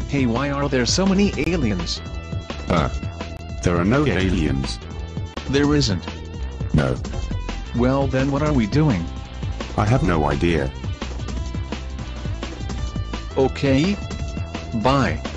Hey, why are there so many aliens? There are no aliens. There isn't. No. Well then what are we doing? I have no idea. Okay. Bye.